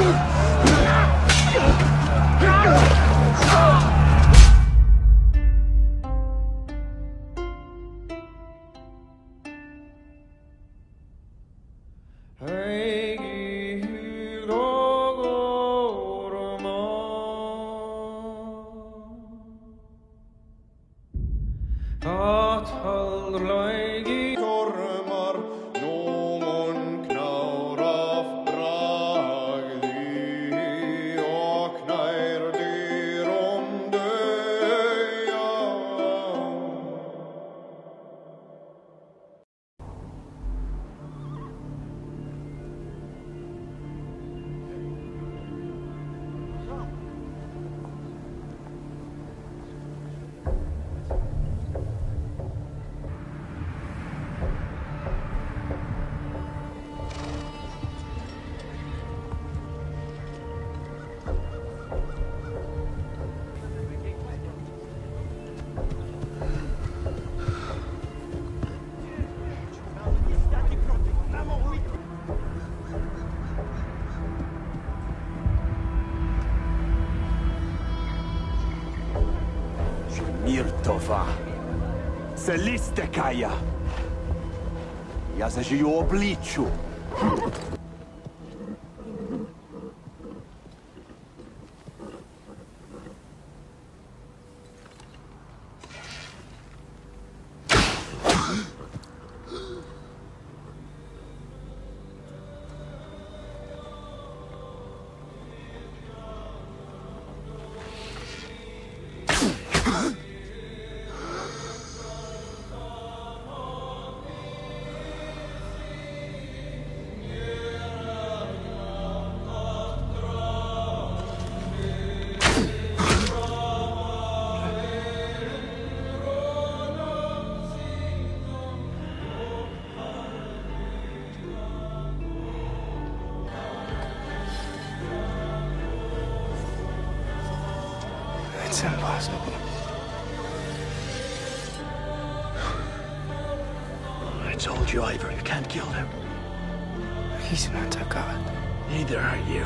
Mirtova. Celiste Kaja. Ja zažiju u obliču. It's impossible. I told you, Ivor, you can't kill him. He's not a god. Neither are you.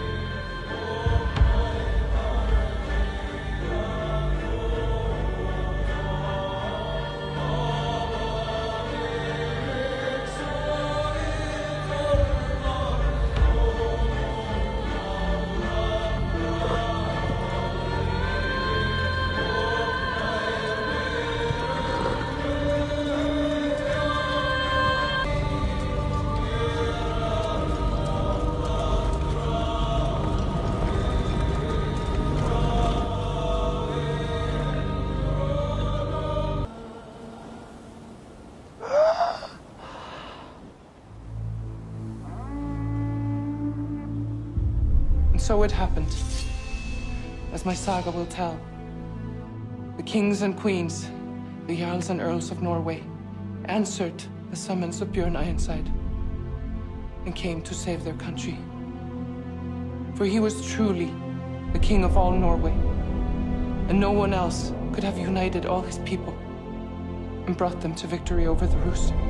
So it happened, as my saga will tell. The kings and queens, the jarls and earls of Norway, answered the summons of Bjorn Ironside and came to save their country. For he was truly the king of all Norway, and no one else could have united all his people and brought them to victory over the Rus.